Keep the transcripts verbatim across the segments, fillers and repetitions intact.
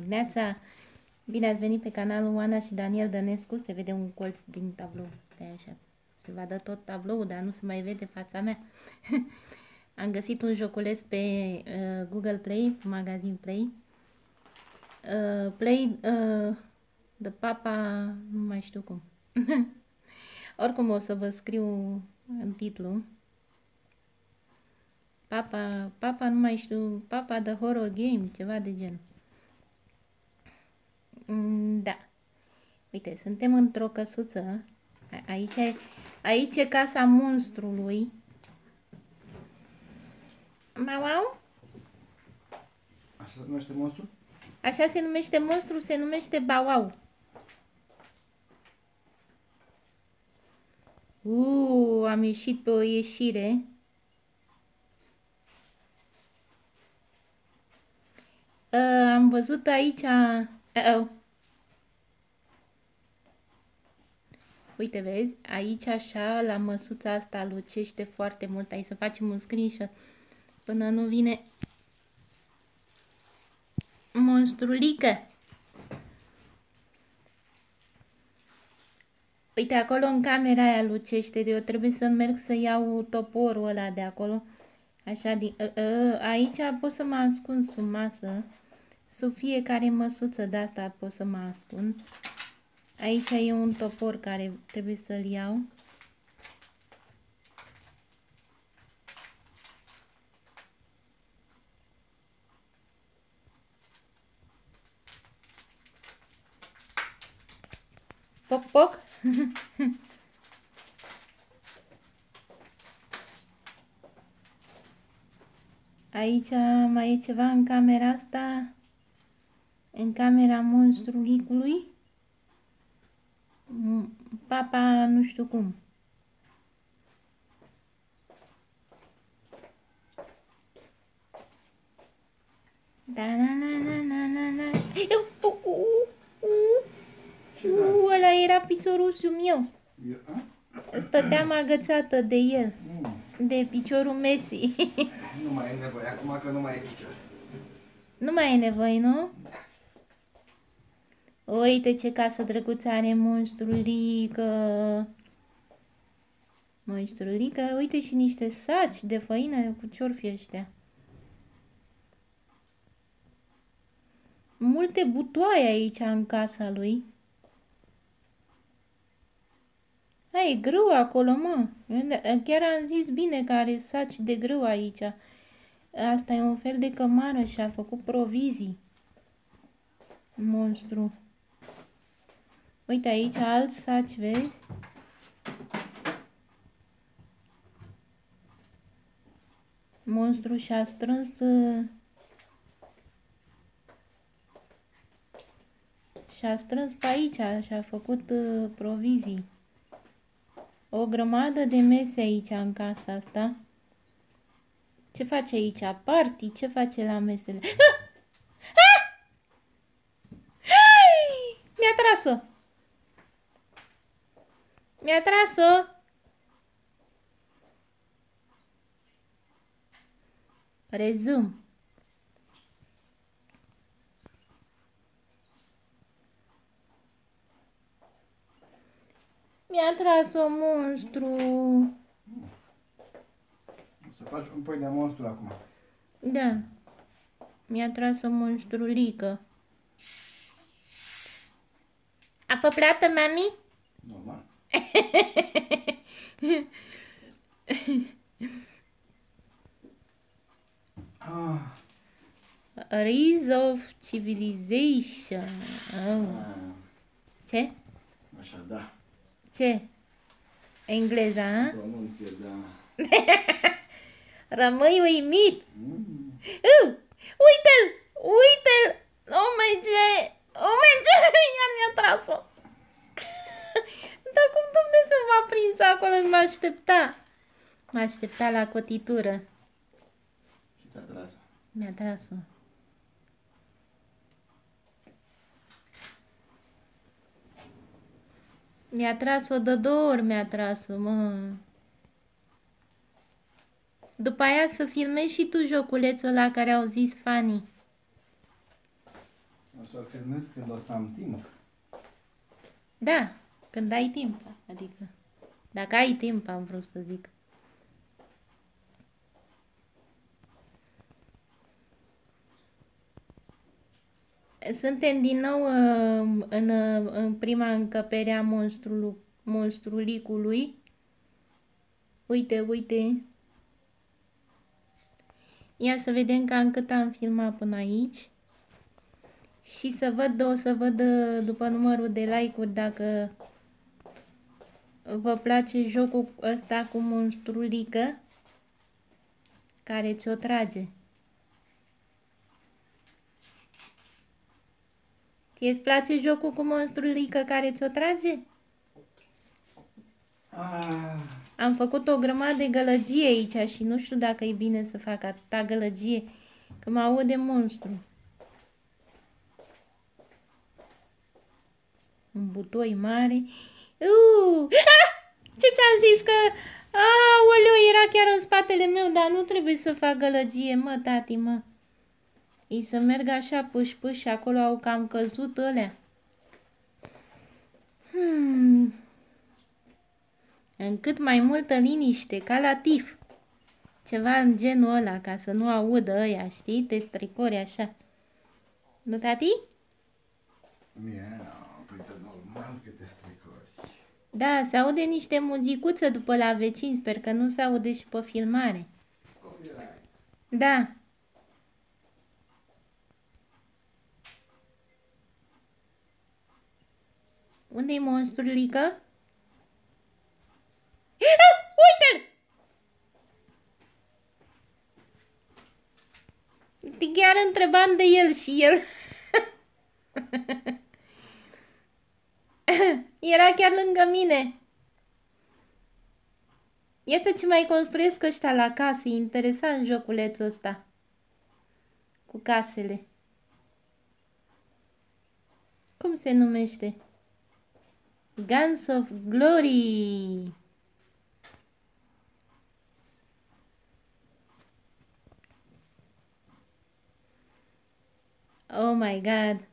Neața, bine ați venit pe canalul Oana și Daniel Dănescu. Se vede un colț din tablou. De așa. Se vadă tot tabloul, dar nu se mai vede fața mea. Am găsit un joculeț pe uh, Google Play, pe magazin Play. Uh, Play uh, de Papa, nu mai știu cum. Oricum o să vă scriu în titlu. Papa, Papa, nu mai știu, Papa the Horror Game, ceva de genul. Da. Uite, suntem într-o căsuță. Aici e, aici e casa monstrului. Mau? Așa se numește monstru? Așa se numește monstru, se numește Bauau. Uuu, am ieșit pe o ieșire. Uh, am văzut aici... Uh -oh. Uite, vezi? Aici așa, la măsuța asta lucește foarte mult. Hai să facem un screenshot până nu vine monstrulică. Uite, acolo în camera aia lucește. Eu trebuie să merg să iau toporul ăla de acolo. Așa, din, uh, uh, aici pot să mă ascund sub masă. Sub fiecare măsuță de asta pot să mă ascund. Aici e un topor care trebuie să-l iau. Poc, poc. Aici mai e ceva în camera asta. În camera monstrulicului. Papa nu știu cum. Da, na, na, na, na, na, na. Eu, uh, uh, uh. Uh, ăla era piciorușul meu. Stăteam agățată de el. Mm. De piciorul Messi. Nu mai e nevoie acum că nu mai e picior. Nu mai e nevoie, nu? Da. Uite ce casă drăguță are monstrulică. Monstrulică. Uite și niște saci de făină cu ciorfi ăștia. Multe butoaie aici în casa lui. Hai, e grâu acolo, mă. Chiar am zis bine că are saci de grâu aici. Asta e un fel de cămară și a făcut provizii. Monstru. Uite aici alți saci, vezi? Monstru și-a strâns... Și-a strâns pe aici și-a făcut uh, provizii. O grămadă de mese aici în casa asta. Ce face aici? Party? Ce face la mesele? Ah! Ah! Mi-a tras-o! Mi-a tras-o! Rezum. Mi-a tras-o monstru. O să faci un pui de monstru acum. Da. Mi-a tras-o monstrulică. Apă plată, mami? Normal. ah. Rise of Civilization. Oh. Ah. Ce? Așa, da. Ce? Engleza, a? Pronunție, da. Rămâi uimit. Mm. Uh, uite-l! Uite-l! Oh my god! Oh my god! Iar mi-a tras-o. Dar cum Dumnezeu m-a prins acolo? Mă aștepta. Mă aștepta la cotitură. Și ți-a tras-o. Mi-a tras-o. Mi-a tras-o de două ori, mi-a tras-o, mă. După aia să filmezi și tu joculețul ăla care au zis fanii. O să-l filmez când o să am timp. Da, când ai timp, adică, dacă ai timp, am vrut să zic. Suntem din nou uh, în, uh, în prima încăpere a monstrului, monstrulicului. Uite, uite. Ia să vedem cam cât am filmat până aici. Și să văd, o să văd după numărul de like-uri dacă vă place jocul ăsta cu monstrulică care ți-o trage. Ție-ți place jocul cu monstrulică care ți-o trage? Ah. Am făcut o grămadă de gălăgie aici și nu știu dacă e bine să fac atâta gălăgie, că mă aude monstru. Un butoi mare. Uh! Ah! Ce ți-am zis că... Aoleu, era chiar în spatele meu, dar nu trebuie să fac gălăgie, mă, tati, mă. Ei să merg așa pâș-pâș și acolo au cam căzut ălea. Hmm. În cât mai multă liniște, ca la tif. Ceva în genul ăla, ca să nu audă ăia, știi? Te stricori așa. Nu, tati? Miau, păi e normal că te stricori. Da, se aude niște muzicuță după la vecini, sper că nu se aude și pe filmare. Copyright. Da. Unde-i monstrulică? Uite-l! Chiar întrebam de el și el. Era chiar lângă mine. Iată ce mai construiesc ăștia la case. E interesant joculețul ăsta. Cu casele. Cum se numește? Guns of Glory. Oh my God.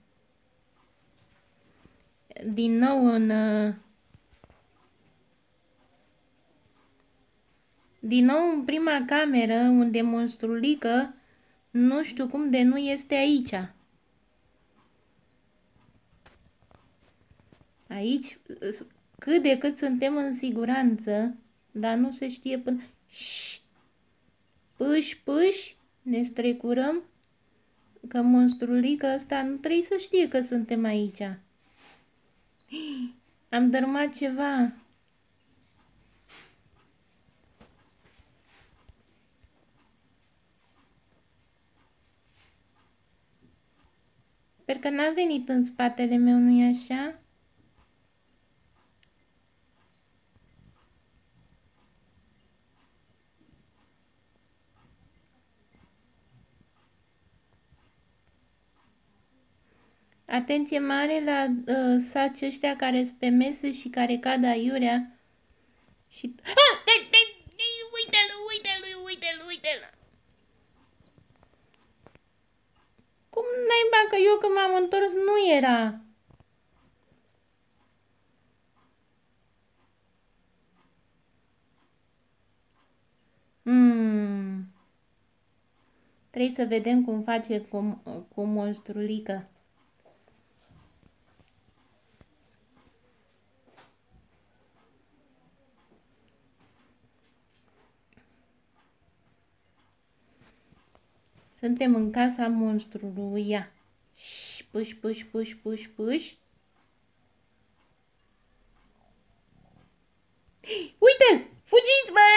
Din nou în... Uh, din nou în prima cameră, unde monstrulică, nu știu cum de nu este aici. Aici, cât de cât suntem în siguranță, dar nu se știe până... Șș! Pâș, pâș, ne strecurăm, că monstrulică ăsta nu trebuie să știe că suntem aici. Am dărâmat ceva. Sper că n-a venit în spatele meu, nu-i așa? Atenție mare la uh, saci ăștia care sunt pe mese și care cad aiurea. Și... Ah! De, de, de, uite-l, uite-l, uite-l, uite-l! Cum naiba că eu când m-am întors nu era? Hmm. Trebuie să vedem cum face cu, cu monstrulică. Suntem în casa monstrului. Ia. Puș, puș, puș, puș, puș. Uite-l! Fugiți, bă!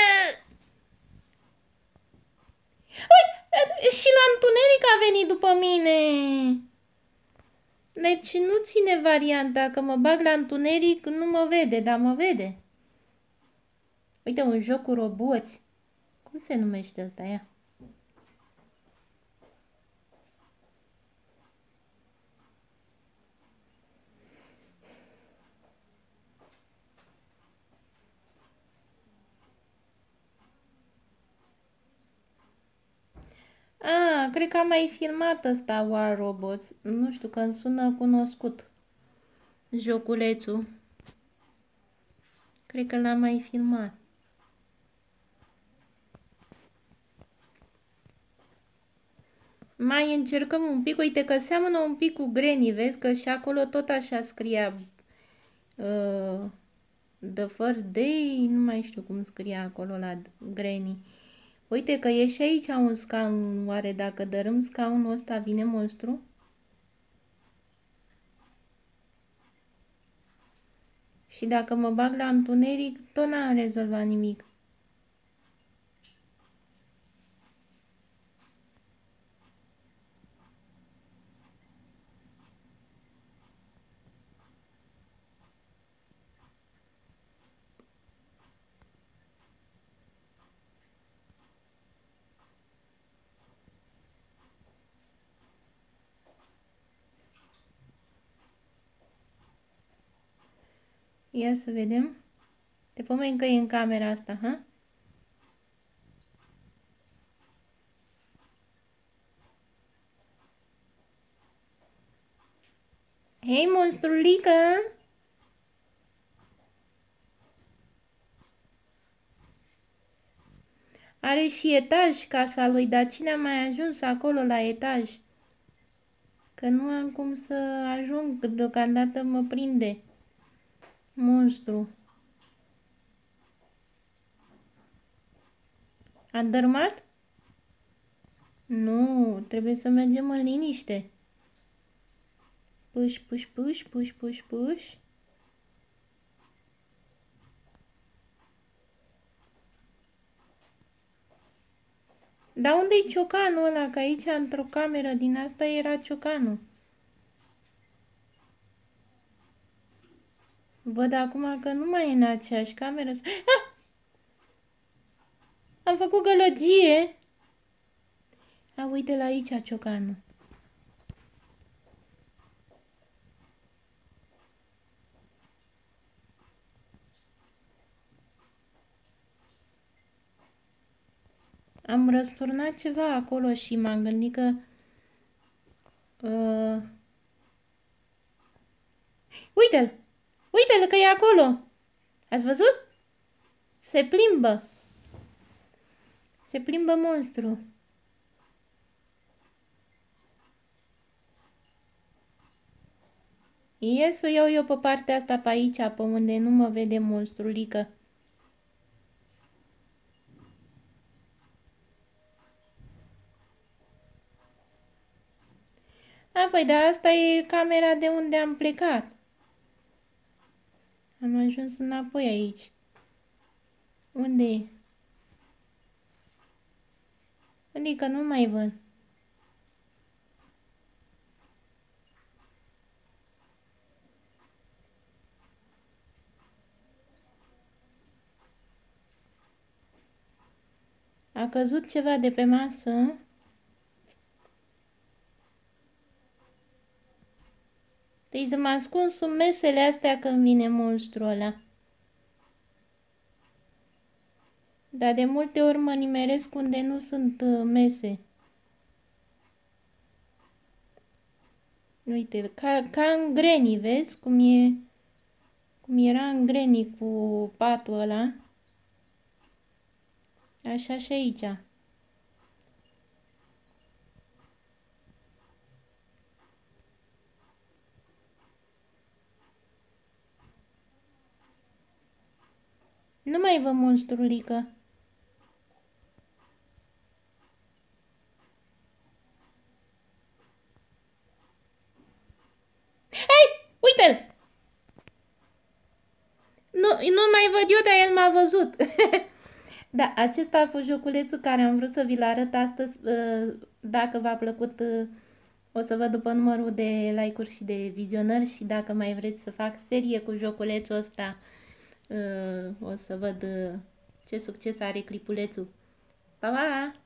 Ui, și la întuneric a venit după mine. Deci nu ține varianta că mă bag la întuneric, nu mă vede, dar mă vede. Uite, un joc cu roboți. Cum se numește ăsta, ia? A, cred că am mai filmat ăsta War Robots. Nu știu, că îmi sună cunoscut. Joculețul. Cred că l-am mai filmat. Mai încercăm un pic. Uite că seamănă un pic cu Granny, vezi? Că și acolo tot așa scria uh, The First Day. Nu mai știu cum scria acolo la Granny. Uite că e și aici un scaun. Oare dacă dărâm scaunul ăsta vine monstru? Și dacă mă bag la întuneric, tot n-am rezolvat nimic. Ia să vedem. Te pomeni că e în camera asta, ha? Hei, monstrulică! Are și etaj casa lui, dar cine a mai ajuns acolo la etaj? Că nu am cum să ajung, deocamdată mă prinde monstru. A dărmat? Nu, trebuie să mergem în liniște. Puș, puș, puș, puș, puș, puș. Dar unde-i ciocanul ăla? Că aici, într-o cameră din asta, era ciocanul. Văd acum că nu mai e în aceeași cameră. Ah! Am făcut gălăgie. A, uite la aici ciocanul. Am răsturnat ceva acolo și m-am gândit că... Uh... Uite-l! Uite-l că e acolo! Ați văzut? Se plimbă. Se plimbă monstru. Ie să o iau eu pe partea asta pe aici, pe unde nu mă vede monstrulică. A, păi, dar asta e camera de unde am plecat. Am ajuns înapoi aici. Unde e? Unde e că nu mai văd? A căzut ceva de pe masă. Deci să mă ascund sub mesele astea când vine monstrul ăla. Dar de multe ori mă nimeresc unde nu sunt uh, mese. Uite, ca, ca în Granny, vezi? Cum e, cum era în Granny cu patul ăla. Așa și aici. Nu mai văd monstrulică. Hei! Uite-l! Nu, nu mai văd eu, dar el m-a văzut. Da, acesta a fost joculețul care am vrut să vi-l arăt astăzi. Dacă v-a plăcut, o să văd după numărul de like-uri și de vizionări și dacă mai vreți să fac serie cu joculețul ăsta, o să văd ce succes are clipulețul. Pa, pa!